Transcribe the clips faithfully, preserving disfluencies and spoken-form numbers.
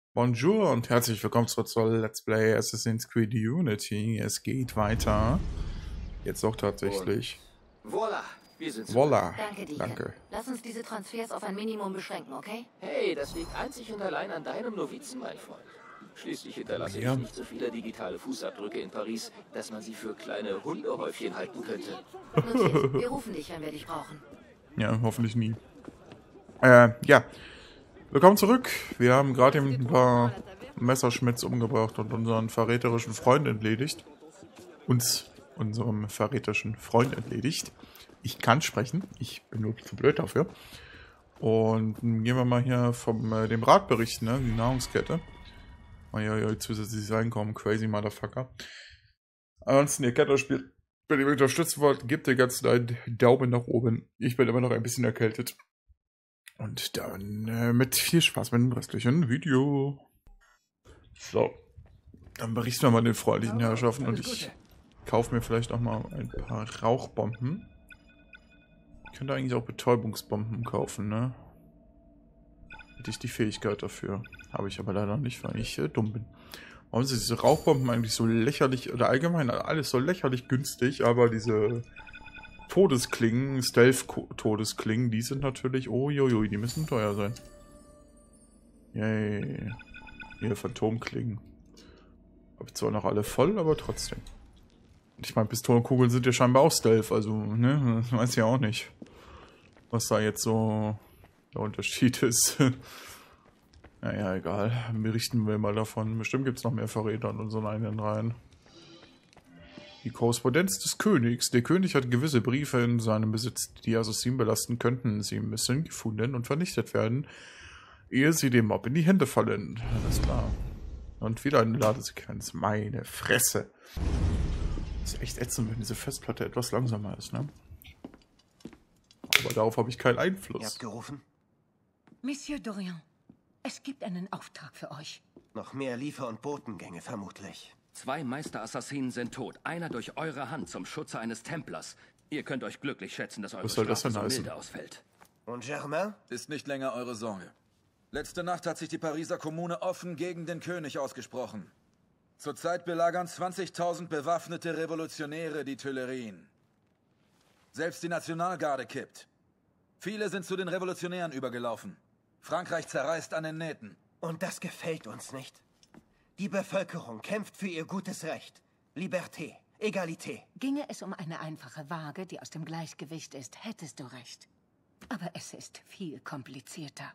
Bonjour und herzlich willkommen zurück zur Let's Play Assassin's Creed Unity. Es geht weiter. Jetzt auch tatsächlich. Und voilà, wir sind zurück. Voila. Danke, Deacon. Danke. Lass uns diese Transfers auf ein Minimum beschränken, okay? Hey, das liegt einzig und allein an deinem Novizen, mein Freund. Schließlich hinterlasse Ja. ich nicht so viele digitale Fußabdrücke in Paris, dass man sie für kleine Hundehäufchen halten könnte. Notiert. Wir rufen dich, wenn wir dich brauchen. Ja, hoffentlich nie. Äh, ja. Willkommen zurück. Wir haben gerade eben ein paar Messerschmitts umgebracht und unseren verräterischen Freund entledigt. Uns, unserem verräterischen Freund entledigt. Ich kann sprechen. Ich bin nur zu blöd dafür. Und gehen wir mal hier vom äh, dem Rat berichten, ne? Die Nahrungskette. Oh ja, ja, zusätzliches Einkommen. Crazy Motherfucker. Ansonsten, ihr kennt das Spiel. Wenn ihr mich unterstützen wollt, gebt ihr ganz einen Daumen nach oben. Ich bin immer noch ein bisschen erkältet. Und dann äh, mit viel Spaß mit dem restlichen Video. So. Dann berichten wir mal den freundlichen Herrschaften und ich kaufe mir vielleicht auch mal ein paar Rauchbomben. Ich könnte eigentlich auch Betäubungsbomben kaufen, ne? Hätte ich die Fähigkeit dafür. Habe ich aber leider nicht, weil ich äh, dumm bin. Warum sind diese Rauchbomben eigentlich so lächerlich, oder allgemein alles so lächerlich günstig, aber diese Todesklingen, Stealth-Todesklingen, die sind natürlich, oh jojo, die müssen teuer sein. Yay. Hier, Phantomklingen. Hab zwar noch alle voll, aber trotzdem. Ich meine, Pistolenkugeln sind ja scheinbar auch Stealth, also, ne, das weiß ich ja auch nicht. Was da jetzt so der Unterschied ist. Naja, egal. Berichten wir mal davon. Bestimmt gibt es noch mehr Verräter in unseren eigenen Reihen. Die Korrespondenz des Königs. Der König hat gewisse Briefe in seinem Besitz, die Assassinen belasten könnten. Sie müssen gefunden und vernichtet werden, ehe sie dem Mob in die Hände fallen. Alles klar. Und wieder eine Ladesequenz. Meine Fresse. Das ist echt ätzend, wenn diese Festplatte etwas langsamer ist, ne? Aber darauf habe ich keinen Einfluss. Ihr habt gerufen? Monsieur Dorian, es gibt einen Auftrag für euch. Noch mehr Liefer- und Botengänge vermutlich. Zwei Meisterassassinen sind tot. Einer durch eure Hand zum Schutze eines Templers. Ihr könnt euch glücklich schätzen, dass eure Was soll das Strafe denn so heißen? milde ausfällt. Und Germain? Ist nicht länger eure Sorge. Letzte Nacht hat sich die Pariser Kommune offen gegen den König ausgesprochen. Zurzeit belagern zwanzigtausend bewaffnete Revolutionäre die Tuilerien. Selbst die Nationalgarde kippt. Viele sind zu den Revolutionären übergelaufen. Frankreich zerreißt an den Nähten. Und das gefällt uns nicht. Die Bevölkerung kämpft für ihr gutes Recht. Liberté, Egalité. Ginge es um eine einfache Waage, die aus dem Gleichgewicht ist, hättest du recht. Aber es ist viel komplizierter.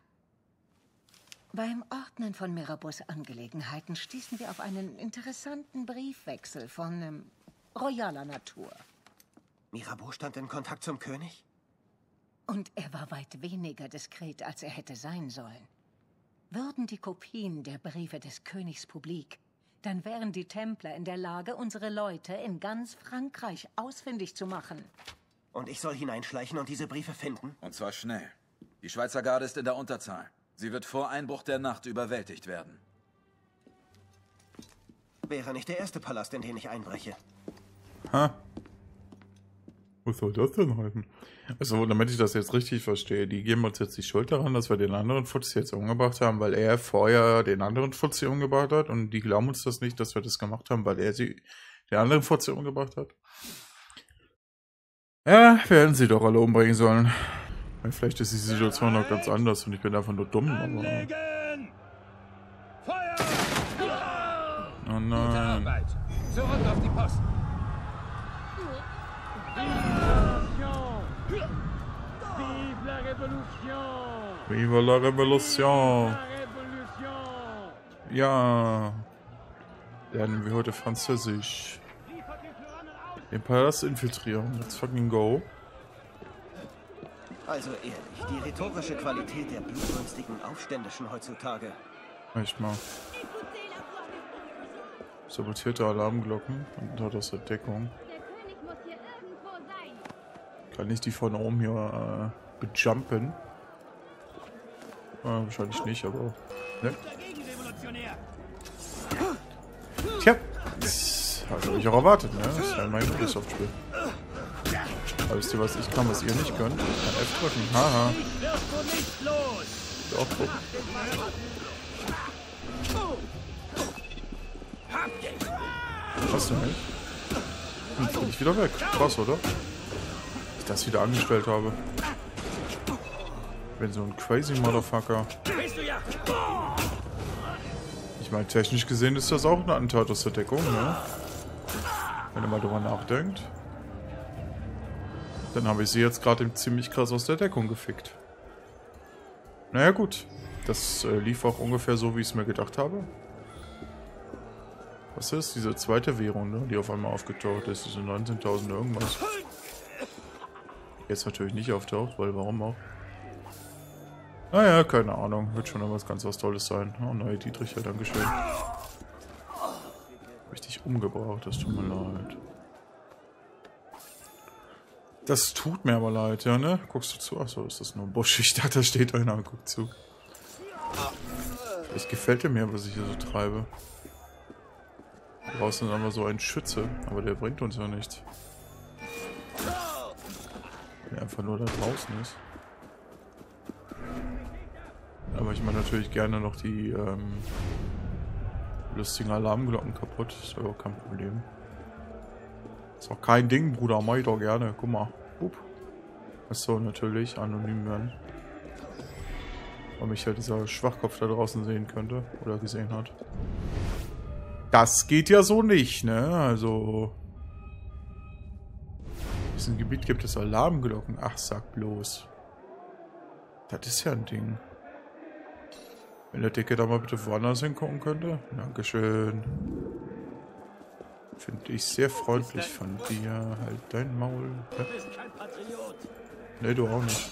Beim Ordnen von Mirabeaus Angelegenheiten stießen wir auf einen interessanten Briefwechsel von ähm, royaler Natur. Mirabeau stand in Kontakt zum König? Und er war weit weniger diskret, als er hätte sein sollen. Würden die Kopien der Briefe des Königs publik, dann wären die Templer in der Lage, unsere Leute in ganz Frankreich ausfindig zu machen. Und ich soll hineinschleichen und diese Briefe finden? Und zwar schnell. Die Schweizer Garde ist in der Unterzahl. Sie wird vor Einbruch der Nacht überwältigt werden. Wäre nicht der erste Palast, in den ich einbreche. Ha. Was soll das denn heißen? Also, damit ich das jetzt richtig verstehe, die geben uns jetzt die Schuld daran, dass wir den anderen Fuzzi jetzt umgebracht haben, weil er vorher den anderen Fuzzi umgebracht hat und die glauben uns das nicht, dass wir das gemacht haben, weil er sie den anderen Fuzzi umgebracht hat. Ja, wir hätten sie doch alle umbringen sollen. Ja, vielleicht ist die Situation noch ganz anders und ich bin einfach nur dumm, aber... Oh nein. Zurück auf die Posten. Vive la Révolution! Vive la Revolution! La Révolution! Ja. Lernen wir heute Französisch. Den Palast infiltrieren. Let's fucking go. Also ehrlich, die rhetorische Qualität der blutrünstigen Aufständischen heutzutage. Echt mal. Sabotierte Alarmglocken und hat aus der Deckung. Kann ich die von oben hier äh, bejumpen? Äh, wahrscheinlich nicht, aber... Ne? Tja, das habe ich auch erwartet, ne? Das ist ja mein Ubisoft-Spiel. Aber wisst ihr, was ich kann, was ihr nicht könnt? Ich kann F drücken, haha. Doch, guck. Was denn nicht? Hm, bin ich wieder weg. Krass, oder? Ich das wieder angestellt habe. Ich bin so ein crazy Motherfucker. Ich meine, technisch gesehen ist das auch eine Attentat aus der Deckung, ne? Wenn ihr mal drüber nachdenkt. Dann habe ich sie jetzt gerade ziemlich krass aus der Deckung gefickt. Naja gut. Das äh, lief auch ungefähr so, wie ich es mir gedacht habe. Was ist diese zweite Währung, ne? Die auf einmal aufgetaucht ist? Diese neunzehntausend irgendwas. Jetzt natürlich nicht auftaucht, weil warum auch? Naja, keine Ahnung. Wird schon irgendwas ganz was Tolles sein. Oh, neue Dietricher, dankeschön. Richtig umgebracht, das tut mir leid. Das tut mir aber leid, ja, ne? Guckst du zu? Achso, ist das nur ein Busch? Ich dachte, da steht einer, guck zu. Vielleicht gefällt dir mir, was ich hier so treibe. Draußen ist einfach so ein Schütze, aber der bringt uns ja nichts. Wenn er einfach nur da draußen ist. Aber ich mache natürlich gerne noch die ähm, lustigen Alarmglocken kaputt. Das wäre auch kein Problem. Ist auch kein Ding, Bruder. Mach ich doch gerne. Guck mal. Upp. Achso, natürlich. Anonym werden. Weil mich ja dieser Schwachkopf da draußen sehen könnte. Oder gesehen hat. Das geht ja so nicht, ne? Also... In diesem Gebiet gibt es Alarmglocken. Ach, sag bloß. Das ist ja ein Ding. Wenn der Dicke da mal bitte woanders hingucken könnte. Dankeschön. Finde ich sehr freundlich von dir. Halt dein Maul. Du bist kein Patriot. Nee, du auch nicht.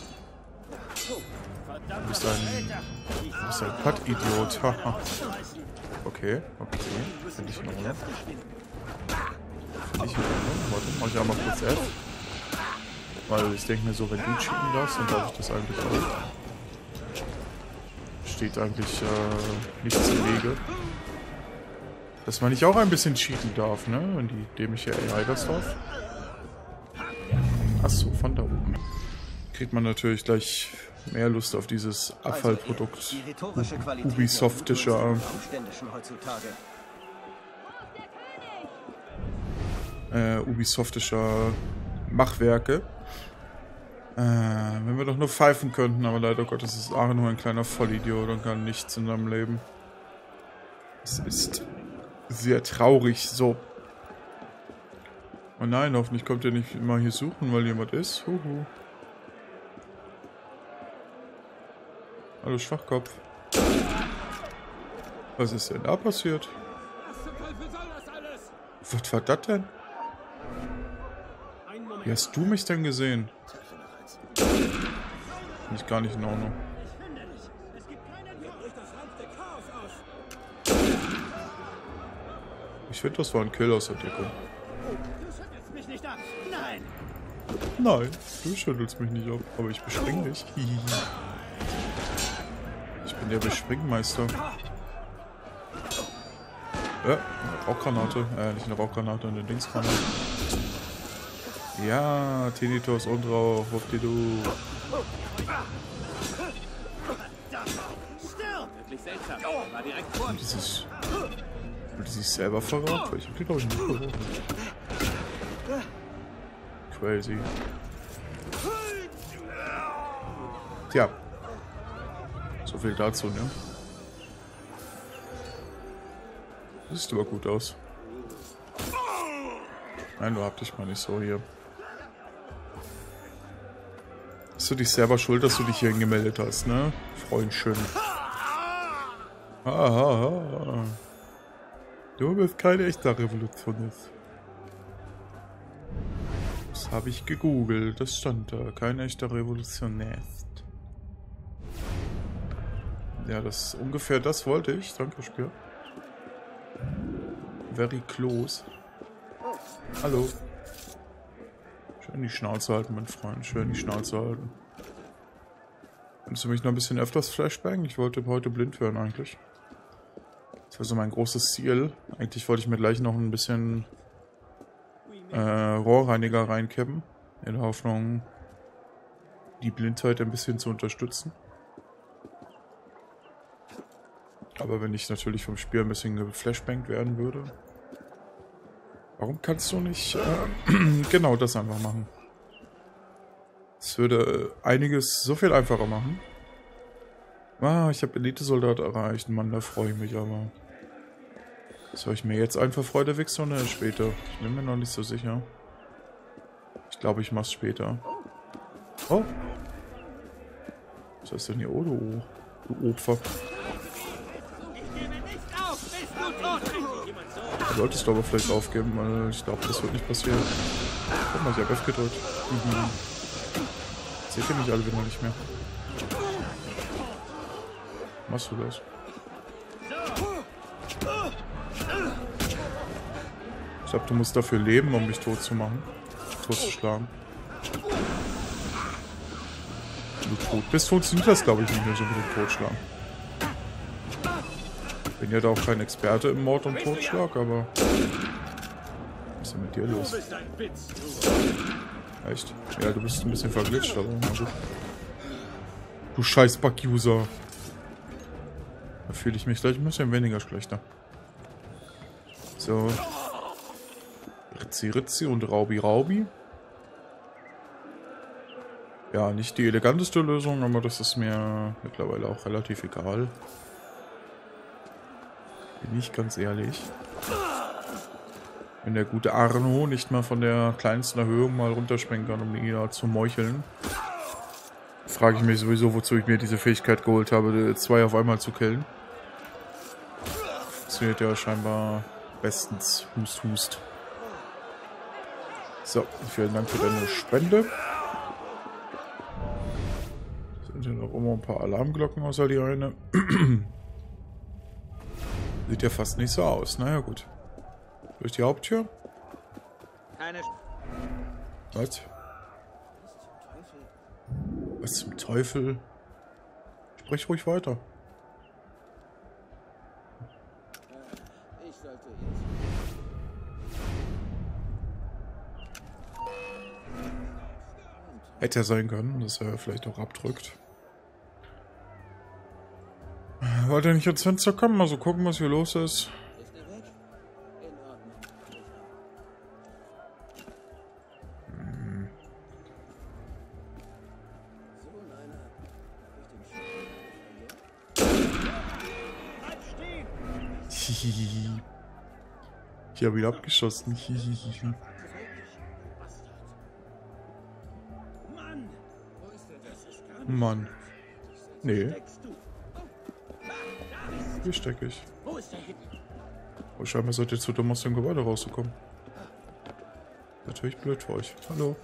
Du bist ein... Du bist ein Patt-Idiot. Okay, okay. Finde ich in Ordnung. Finde ich in Ordnung. Warte, mach ich einmal kurz F. Weil ich denke mir so, wenn du cheaten darfst, dann darf ich das eigentlich auch. Steht eigentlich äh, nichts im Wege. Dass man nicht auch ein bisschen cheaten darf, ne? Wenn die dämliche A I das darf. Achso, von da oben. Kriegt man natürlich gleich mehr Lust auf dieses Abfallprodukt. Ubisoftischer. Äh, Ubisoftischer Machwerke. Äh, wenn wir doch nur pfeifen könnten, aber leider Gottes ist Aaron nur ein kleiner Vollidiot und kann nichts in seinem Leben. Es ist sehr traurig, so. Oh nein, hoffentlich kommt er nicht immer hier suchen, weil jemand ist. Huhu. Hallo Schwachkopf. Was ist denn da passiert? Was war das denn? Wie hast du mich denn gesehen? Finde ich gar nicht in Ordnung. Ich finde, das war ein Kill aus der Deckung. Nein, du schüttelst mich nicht ab, aber ich bespring dich. Ich bin der Bespringmeister. Ja, eine Rauchgranate. Äh, nicht eine Rauchgranate, eine Dingsgranate. Ja, Tinnitus und Rauch, wuppdidu. Und dieses... Wurde sie sich selber verraucht? Ich hab die, glaube ich, nicht verraucht. Crazy. Tja. So viel dazu, ne? Das sieht aber gut aus. Nein, du hab dich mal nicht so hier. Hast du dich selber schuld, dass du dich hier hingemeldet hast, ne? Freundchen. Hahaha. Du bist kein echter Revolutionist. Das habe ich gegoogelt, das stand da. Kein echter Revolutionist. Ja, das ungefähr das wollte ich. Danke, Spiel. Very close. Hallo. Schön die Schnauze halten, mein Freund. Schön die Schnauze halten. Kannst du mich noch ein bisschen öfters flashbangen? Ich wollte heute blind werden eigentlich. Das war so mein großes Ziel. Eigentlich wollte ich mir gleich noch ein bisschen äh, Rohrreiniger reinkippen. In der Hoffnung, die Blindheit ein bisschen zu unterstützen. Aber wenn ich natürlich vom Spiel ein bisschen geflashbangt werden würde. Warum kannst du nicht äh, genau das einfach machen? Das würde einiges so viel einfacher machen. Ah, ich habe Elite-Soldat erreicht. Mann, da freue ich mich aber. Soll ich mir jetzt einfach Freude wechseln oder später? Ich bin mir noch nicht so sicher. Ich glaube, ich mach's später. Oh. Was ist denn hier? Oh, du, du Opfer. Du solltest du aber vielleicht aufgeben, weil ich glaube, das wird nicht passieren. Guck mal, ich habe F gedrückt. Mhm. Seht ihr mich alle wieder nicht mehr? Machst du das? Ich glaube, du musst dafür leben, um mich tot zu machen. Tot zu schlagen. Wenn du tot bist, funktioniert das, glaube ich, nicht mehr so mit dem Totschlagen. Ich bin ja da auch kein Experte im Mord und Totschlag, aber... Was ist denn mit dir los? Echt? Ja, du bist ein bisschen verglitscht, aber na gut. Du scheiß Bug-User. Da fühle ich mich gleich ein bisschen weniger schlechter. So. Ritzi Ritzi und Raubi Raubi. Ja, nicht die eleganteste Lösung, aber das ist mir mittlerweile auch relativ egal. Bin ich ganz ehrlich. Wenn der gute Arno nicht mal von der kleinsten Erhöhung mal runterspringen kann, um ihn da zu meucheln, frage ich mich sowieso, wozu ich mir diese Fähigkeit geholt habe, zwei auf einmal zu killen. Funktioniert ja scheinbar bestens. Hust, hust. So, vielen Dank für deine Spende. Sind ja noch immer ein paar Alarmglocken außer die eine. Sieht ja fast nicht so aus. Naja, gut. Durch die Haupttür? Was? Was zum Teufel? Sprich ruhig weiter. Hätte ja sein können, dass er vielleicht auch abdrückt. Wollte er nicht ans Fenster kommen? Mal so gucken, was hier los ist. Hm. Ich habe wieder abgeschossen. Mann. Nee. Hier stecke ich. Oh, scheinbar seid ihr zu dumm, aus dem Gebäude rauszukommen. Natürlich blöd für euch. Hallo.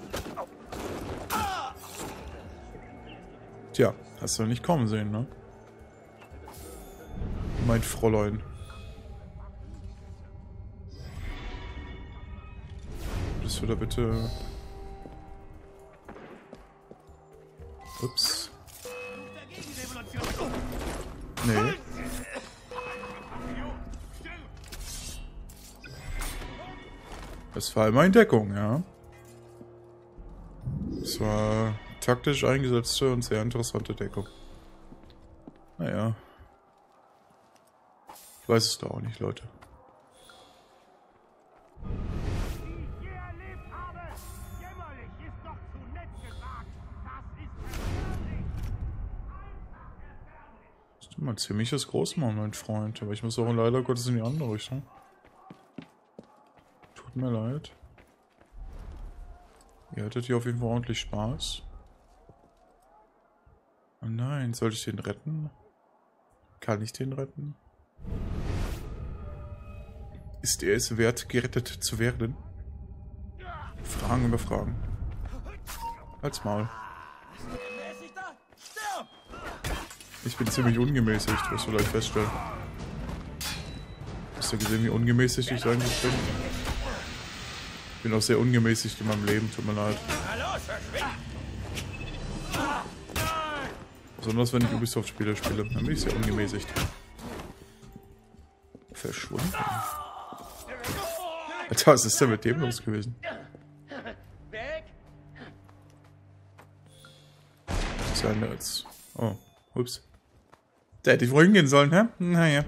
Tja, hast du nicht kommen sehen, ne? Mein Fräulein. Das wird er bitte... Ups. Nee. Das war immer in Deckung, ja. Das war taktisch eingesetzte und sehr interessante Deckung. Naja. Ich weiß es da auch nicht, Leute. Das ist immer ein ziemliches Großmaul, mein Freund. Aber ich muss auch leider Gottes in die andere Richtung. Tut mir leid. Ihr hattet hier auf jeden Fall ordentlich Spaß. Oh nein, soll ich den retten? Kann ich den retten? Ist er es wert, gerettet zu werden? Fragen über Fragen. Halt's Maul. Ich bin ziemlich ungemäßigt, wirst du gleich feststellen. Hast du gesehen, wie ungemäßigt ich eigentlich bin? Ich bin auch sehr ungemäßigt in meinem Leben, tut mir leid. Besonders wenn ich Ubisoft-Spiele spiele, dann bin ich sehr ungemäßigt. Verschwunden. Alter, was ist denn mit dem los gewesen? Was ist denn jetzt? Oh, ups. Da hätte ich wohl hingehen sollen, hä? Naja.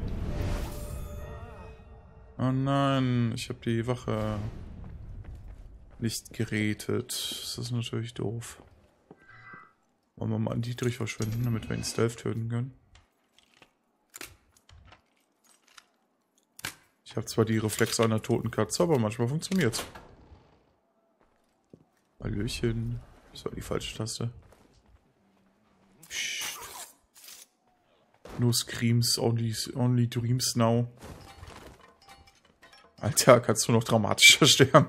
Oh nein, ich habe die Wache nicht gerätet. Das ist natürlich doof. Wollen wir mal an Dietrich verschwinden, damit wir ihn Stealth töten können. Ich habe zwar die Reflexe einer toten Katze, aber manchmal funktioniert's. Hallöchen. Das war die falsche Taste. Psst. No screams, only, only dreams now. Alter, kannst du noch dramatischer sterben?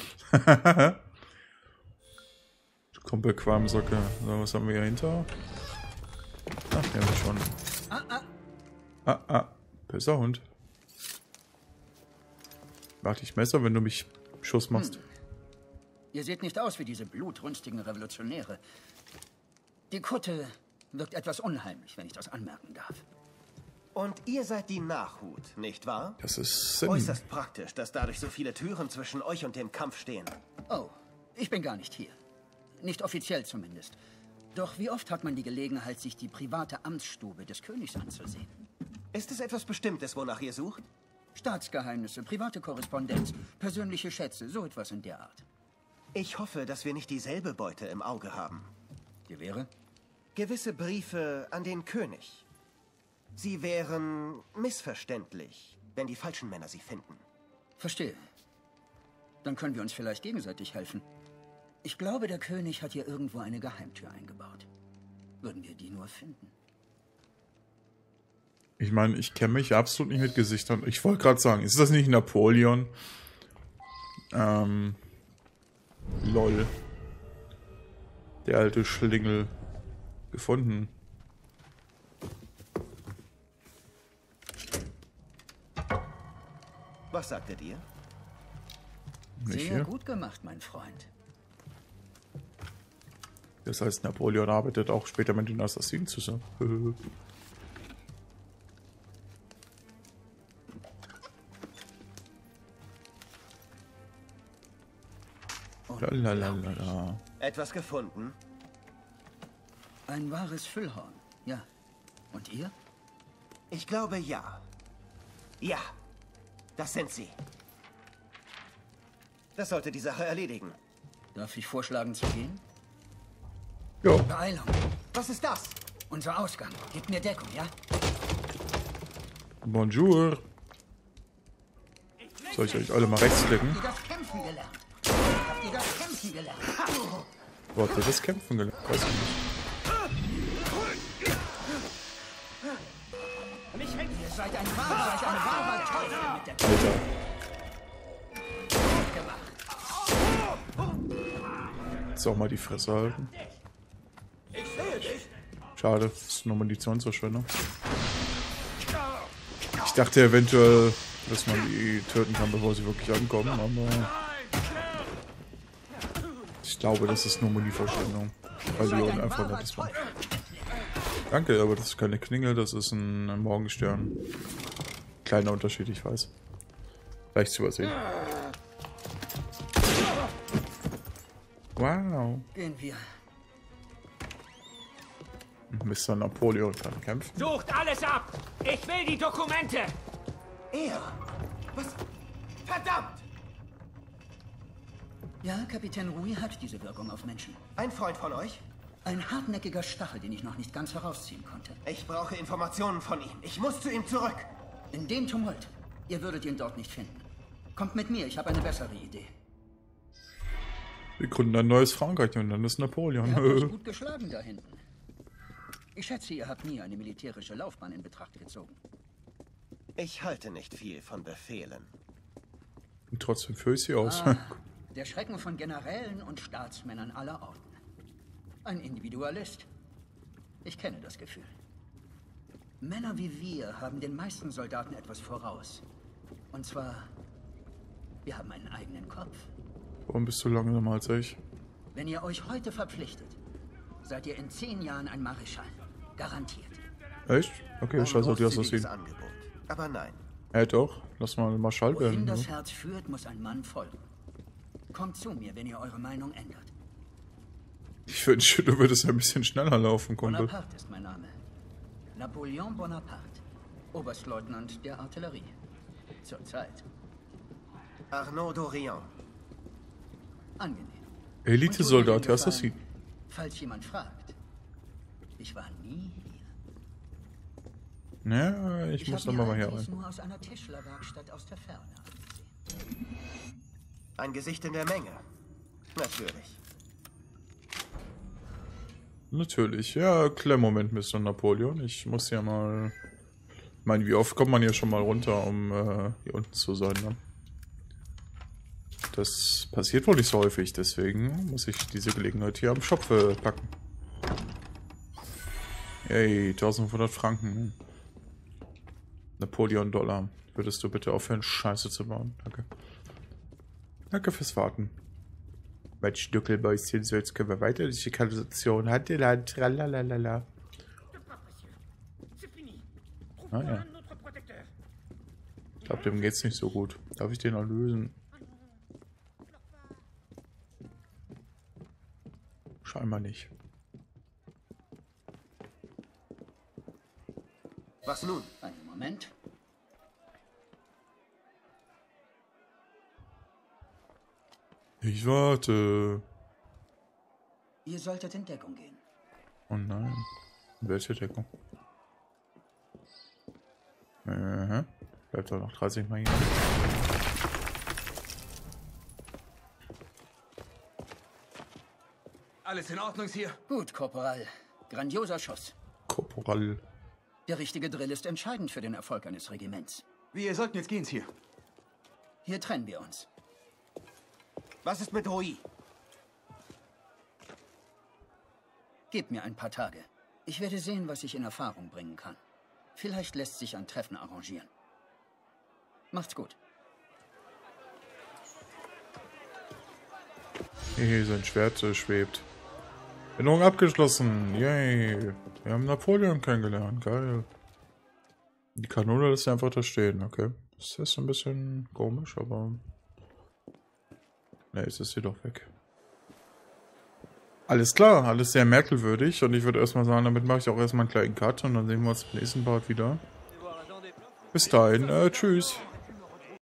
Kumpel Qualmsocke. So, was haben wir hier hinter? Ach, wir haben schon. Ah, ah. Ah, ah. Böser Hund. Warte ich Messer, wenn du mich Schuss machst. Hm. Ihr seht nicht aus wie diese blutrünstigen Revolutionäre. Die Kutte wirkt etwas unheimlich, wenn ich das anmerken darf. Und ihr seid die Nachhut, nicht wahr? Das ist Sinn. Äußerst praktisch, dass dadurch so viele Türen zwischen euch und dem Kampf stehen. Oh, ich bin gar nicht hier. Nicht offiziell zumindest. Doch wie oft hat man die Gelegenheit, sich die private Amtsstube des Königs anzusehen? Ist es etwas Bestimmtes, wonach ihr sucht? Staatsgeheimnisse, private Korrespondenz, persönliche Schätze, so etwas in der Art. Ich hoffe, dass wir nicht dieselbe Beute im Auge haben. Gewehre? Gewisse Briefe an den König. Sie wären missverständlich, wenn die falschen Männer sie finden. Verstehe. Dann können wir uns vielleicht gegenseitig helfen. Ich glaube, der König hat hier irgendwo eine Geheimtür eingebaut. Würden wir die nur finden? Ich meine, ich kenne mich absolut nicht mit Gesichtern. Ich wollte gerade sagen, ist das nicht Napoleon? Ähm... Lol. Der alte Schlingel. Gefunden. Was sagtet ihr? Nicht Sehr hier. gut gemacht, mein Freund. Das heißt, Napoleon arbeitet auch später mit den Assassinen zusammen. Lalalala. Etwas gefunden? Ein wahres Füllhorn, ja. Und ihr? Ich glaube, ja. Ja, das sind sie. Das sollte die Sache erledigen. Darf ich vorschlagen zu gehen? Ja. Beeilung. Was ist das? Unser Ausgang. Gebt mir Deckung, ja? Bonjour. Soll ich euch alle mal rechts klicken? Habt ihr das Kämpfen gelernt? Habt ihr das Kämpfen gelernt? Wo habt ihr das Kämpfen gelernt? Weiß ich nicht. Ihr seid ein wahrer, seid ein wahrer Teufel mit der Alter. Jetzt auch mal die Fresse halten. Schade, das ist nur Munitionsverschwendung. Ich dachte eventuell, dass man die töten kann, bevor sie wirklich ankommen, aber ich glaube, das ist nur Muniverschwendung, weil Leon einfach nettes war. Danke, aber das ist keine Klingel, das ist ein, ein Morgenstern. Kleiner Unterschied, ich weiß. Leicht zu übersehen. Wow. Gehen wir. Mister Napoleon kann kämpfen. Sucht alles ab! Ich will die Dokumente! Er? Was? Verdammt! Ja, Kapitän Rui hat diese Wirkung auf Menschen. Ein Freund von euch? Ein hartnäckiger Stachel, den ich noch nicht ganz herausziehen konnte. Ich brauche Informationen von ihm. Ich muss zu ihm zurück. In dem Tumult. Ihr würdet ihn dort nicht finden. Kommt mit mir, ich habe eine bessere Idee. Wir gründen ein neues Frankreich und dann ist Napoleon. Ihr habt euch gut geschlagen da hinten. Ich schätze, ihr habt nie eine militärische Laufbahn in Betracht gezogen. Ich halte nicht viel von Befehlen. Und trotzdem führe ich sie aus. Ah, der Schrecken von Generälen und Staatsmännern aller Orten. Ein Individualist. Ich kenne das Gefühl. Männer wie wir haben den meisten Soldaten etwas voraus. Und zwar, wir haben einen eigenen Kopf. Warum bist du langsamer als ich? Wenn ihr euch heute verpflichtet, seid ihr in zehn Jahren ein Marschall. Garantiert. Echt? Okay, scheiß auf die Assassinen. Angebot. Aber nein. Ja doch, lass mal Marschall Wohin werden. das Ne? Herz führt, muss ein Mann folgen. Kommt zu mir, wenn ihr eure Meinung ändert. Ich wünschte, du würdest ein bisschen schneller laufen, Kumpel. Bonaparte ist mein Name. Napoleon Bonaparte, Oberstleutnant der Artillerie. Zurzeit. Arnaud Dorian. Angenehm. Elite-Soldat, der Assassin. Falls jemand fragt, ich war nie hier. Ja, ich, ich muss nochmal mal hier rein. Nur aus einer Tischlerwerkstatt aus der Ferne angesehen. Ein Gesicht in der Menge. Natürlich. Natürlich. Ja, kleinen Moment, Mister Napoleon. Ich muss ja mal... Ich meine, wie oft kommt man hier schon mal runter, um äh, hier unten zu sein, ne? Das passiert wohl nicht so häufig, deswegen muss ich diese Gelegenheit hier am Schopf äh, packen. Yay, eintausendfünfhundert Franken. Napoleon-Dollar. Würdest du bitte aufhören, Scheiße zu bauen? Danke. Danke fürs Warten. Mein Stückelbäuschen, so jetzt können wir weiter die Kanalisation. Hand in Hand, tralalala. Ah ja. Ich glaube, dem geht's nicht so gut. Darf ich den noch lösen? Scheinbar nicht. Was nun? Einen Moment. Ich warte. Ihr solltet in Deckung gehen. Oh nein. Welche Deckung? Aha. Bleibt doch noch dreißig Mal hier. Alles in Ordnung hier? Gut, Korporal. Grandioser Schuss. Korporal. Der richtige Drill ist entscheidend für den Erfolg eines Regiments. Wir sollten jetzt gehen hier. Hier trennen wir uns. Was ist mit Rui? Gebt mir ein paar Tage. Ich werde sehen, was ich in Erfahrung bringen kann. Vielleicht lässt sich ein Treffen arrangieren. Macht's gut. Hey, sein Schwert äh, schwebt. Erinnerung abgeschlossen. Yay. Wir haben Napoleon kennengelernt. Geil. Die Kanone lässt einfach da stehen. Okay. Das ist ein bisschen komisch, aber... Ne, jetzt ist sie doch weg. Alles klar, alles sehr merkwürdig. Und ich würde erstmal sagen, damit mache ich auch erstmal einen kleinen Cut. Und dann sehen wir uns im nächsten Part wieder. Bis dahin, äh, tschüss.